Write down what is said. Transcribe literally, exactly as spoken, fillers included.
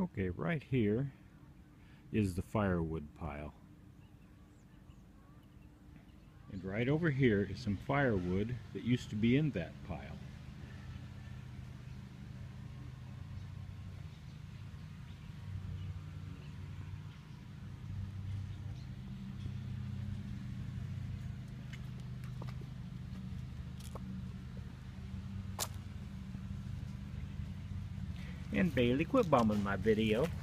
Okay, right here is the firewood pile. And right over here is some firewood that used to be in that pile. And Bailey, quit bombing my video.